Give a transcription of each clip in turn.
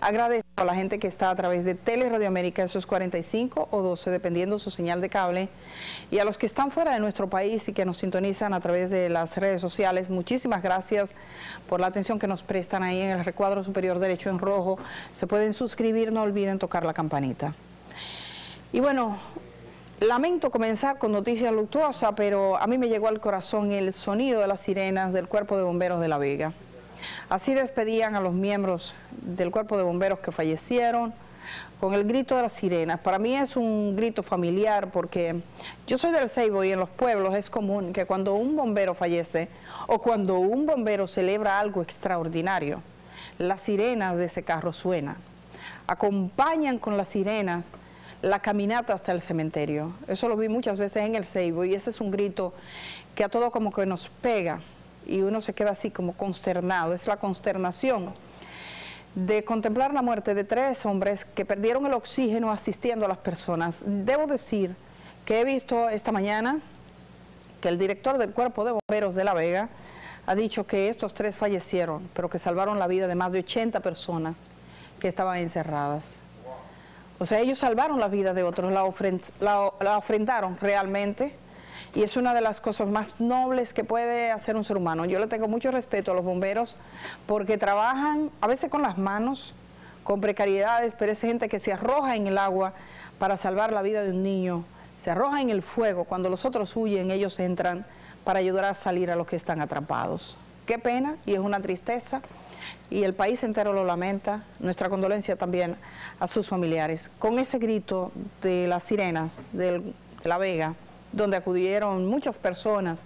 Agradezco a la gente que está a través de Tele Radio América, eso es 45 o 12, dependiendo su señal de cable, y a los que están fuera de nuestro país y que nos sintonizan a través de las redes sociales, muchísimas gracias por la atención que nos prestan ahí en el recuadro superior derecho en rojo. Se pueden suscribir, no olviden tocar la campanita. Y bueno, lamento comenzar con noticias luctuosas, pero a mí me llegó al corazón el sonido de las sirenas del Cuerpo de Bomberos de La Vega. Así despedían a los miembros del Cuerpo de Bomberos que fallecieron, con el grito de las sirenas. Para mí es un grito familiar porque yo soy del Ceibo y en los pueblos es común que cuando un bombero fallece o cuando un bombero celebra algo extraordinario, las sirenas de ese carro suenan. Acompañan con las sirenas la caminata hasta el cementerio. Eso lo vi muchas veces en el Ceibo y ese es un grito que a todo como que nos pega y uno se queda así como consternado. Es la consternación de contemplar la muerte de 3 hombres que perdieron el oxígeno asistiendo a las personas. Debo decir que he visto esta mañana que el director del Cuerpo de Bomberos de La Vega ha dicho que estos 3 fallecieron, pero que salvaron la vida de más de 80 personas que estaban encerradas. O sea, ellos salvaron la vida de otros, la ofrendaron realmente, y es una de las cosas más nobles que puede hacer un ser humano. Yo le tengo mucho respeto a los bomberos porque trabajan a veces con las manos, con precariedades, pero es gente que se arroja en el agua para salvar la vida de un niño, se arroja en el fuego, cuando los otros huyen, ellos entran para ayudar a salir a los que están atrapados. Qué pena, y es una tristeza, y el país entero lo lamenta. Nuestra condolencia también a sus familiares. Con ese grito de las sirenas de La Vega, donde acudieron muchas personas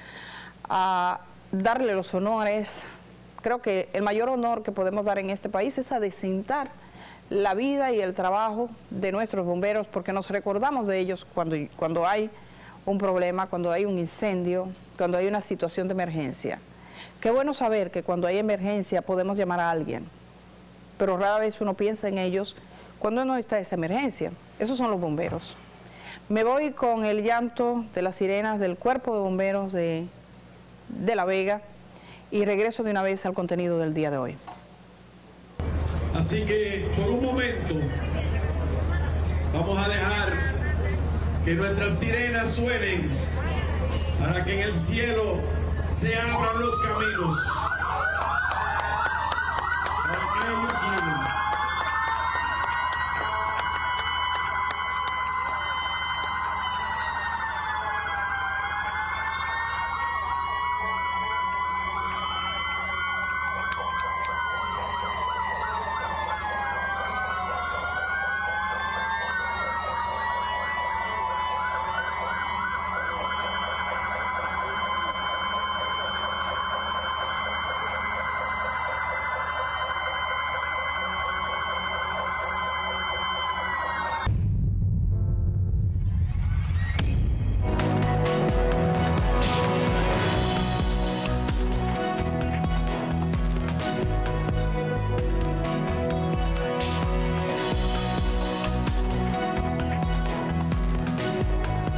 a darle los honores, creo que el mayor honor que podemos dar en este país es adecentar la vida y el trabajo de nuestros bomberos, porque nos recordamos de ellos cuando hay un problema, cuando hay un incendio, cuando hay una situación de emergencia. Qué bueno saber que cuando hay emergencia podemos llamar a alguien, pero rara vez uno piensa en ellos cuando no está esa emergencia. Esos son los bomberos. Me voy con el llanto de las sirenas del Cuerpo de Bomberos de La Vega y regreso de una vez al contenido del día de hoy. Así que por un momento vamos a dejar que nuestras sirenas suenen para que en el cielo se abran los caminos para que ellos lleguen.